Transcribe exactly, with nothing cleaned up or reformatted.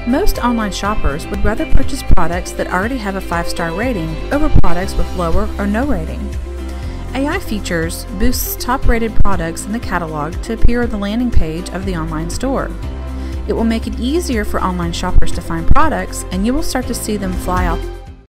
Most online shoppers would rather purchase products that already have a five star rating over products with lower or no rating. A I Features boosts top-rated products in the catalog to appear on the landing page of the online store. It will make it easier for online shoppers to find products, and you will start to see them fly off